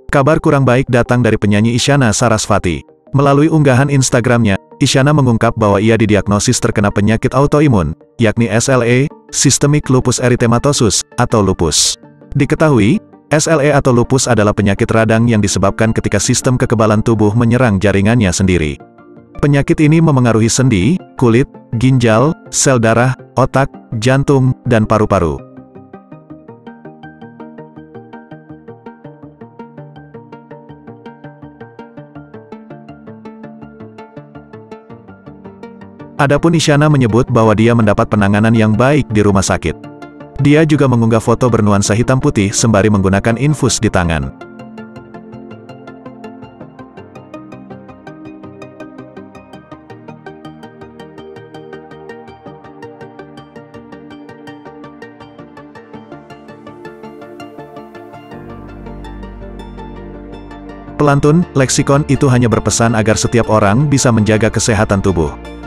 Kabar kurang baik datang dari penyanyi Isyana Sarasvati. Melalui unggahan Instagramnya, Isyana mengungkap bahwa ia didiagnosis terkena penyakit autoimun, yakni SLE, Systemic Lupus Erythematosus, atau lupus. Diketahui, SLE atau lupus adalah penyakit radang yang disebabkan ketika sistem kekebalan tubuh menyerang jaringannya sendiri. Penyakit ini memengaruhi sendi, kulit, ginjal, sel darah, otak, jantung, dan paru-paru. Adapun Isyana menyebut bahwa dia mendapat penanganan yang baik di rumah sakit. Dia juga mengunggah foto bernuansa hitam putih sembari menggunakan infus di tangan. Pelantun, leksikon itu hanya berpesan agar setiap orang bisa menjaga kesehatan tubuh.